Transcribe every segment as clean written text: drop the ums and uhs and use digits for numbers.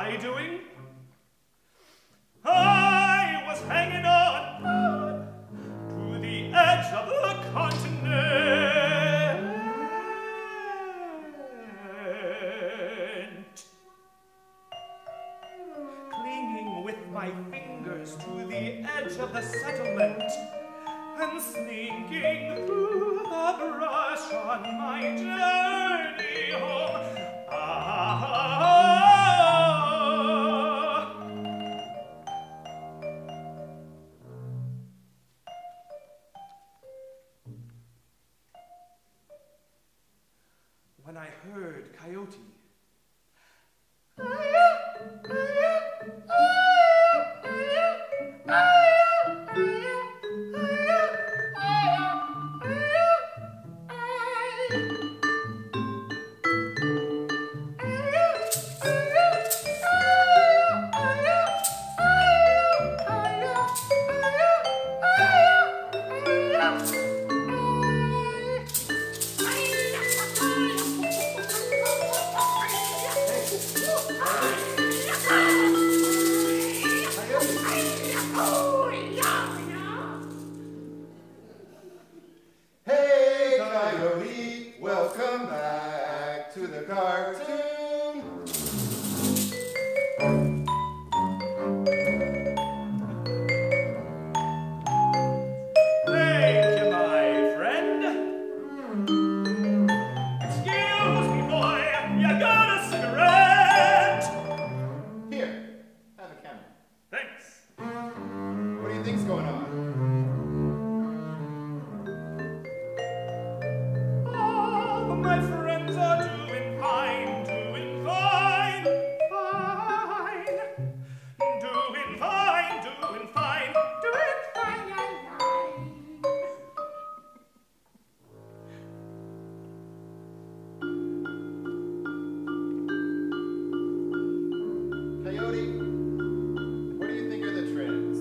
I doing? I was hanging on to the edge of the continent, clinging with my fingers to the edge of the settlement, and slinking through the brush on my journey home. When I heard Coyote, Hey, Coyote, welcome back to the cartoon. thank you, my friend. Excuse me, boy, you got a cigarette? Here, have a camera. Thanks. What do you think's going on? All my friends are doing fine, doing fine, fine. Doing fine, doing fine, doing fine, fine. Coyote, what do you think are the trends?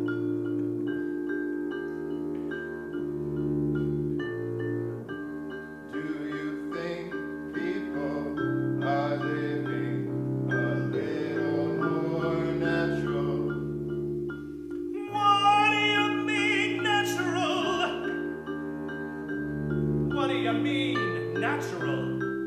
Do you think people are living a little more natural? What do you mean natural? What do you mean natural?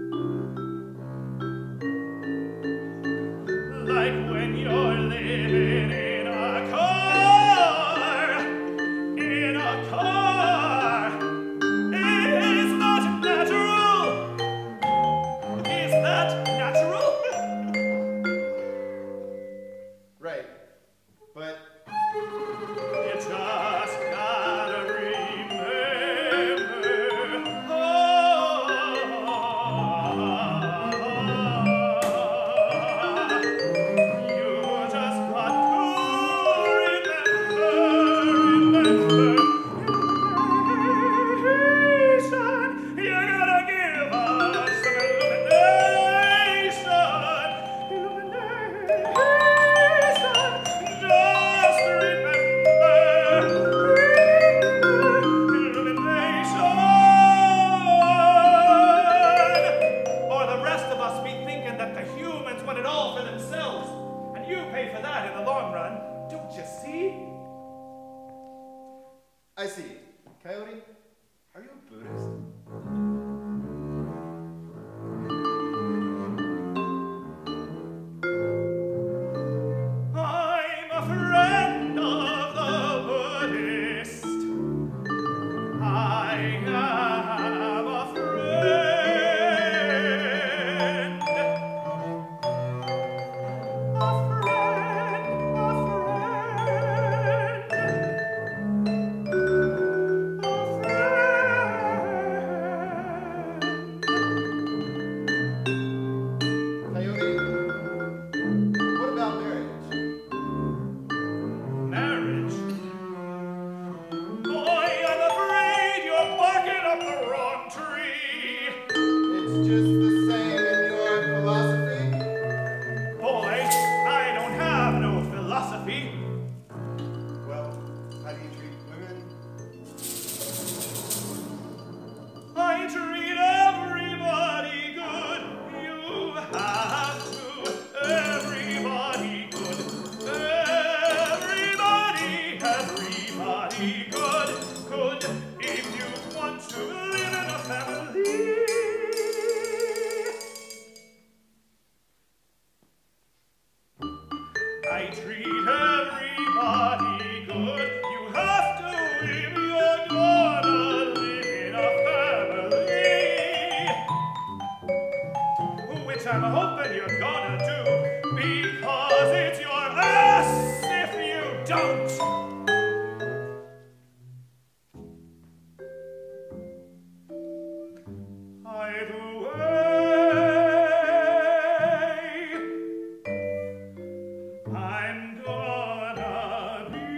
Like when you're living in a car. In a car. It is not natural. Is that natural? Right, but You just gotta remember, oh, I'm hoping you're gonna do, because it's your ass if you don't. Either way, I'm gonna be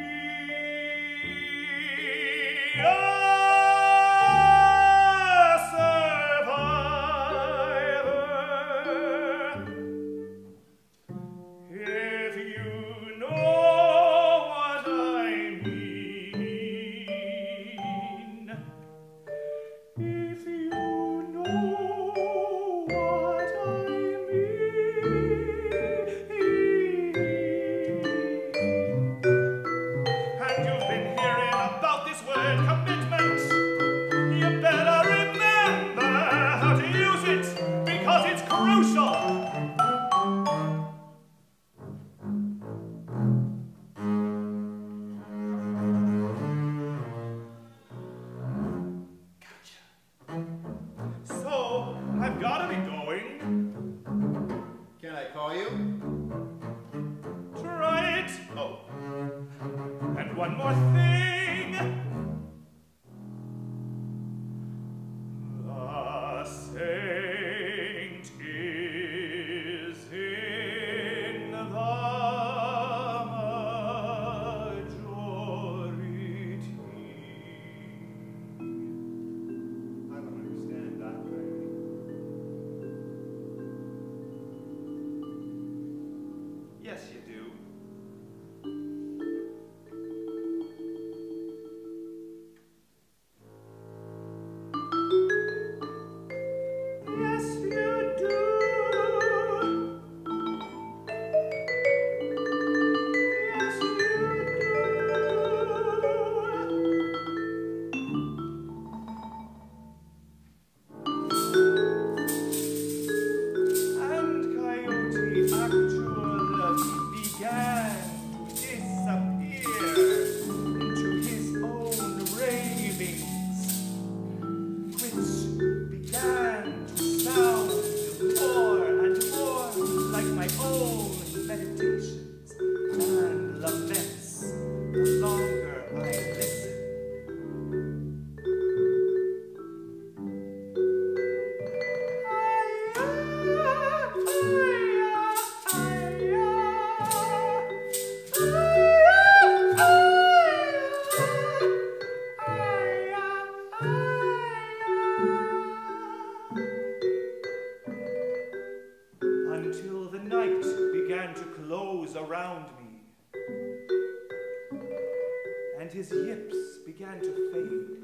his yips began to fade.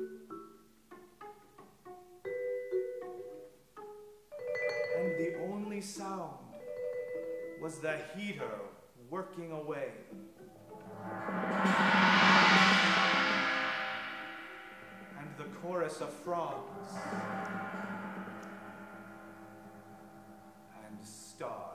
And the only sound was the heater working away. And the chorus of frogs and stars.